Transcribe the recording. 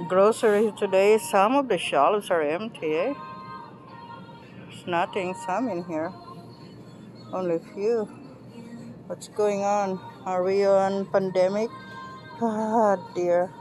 Groceries today, some of the shelves are empty, eh? There's nothing, some in here. Only few. What's going on? Are we on pandemic? Ah, dear.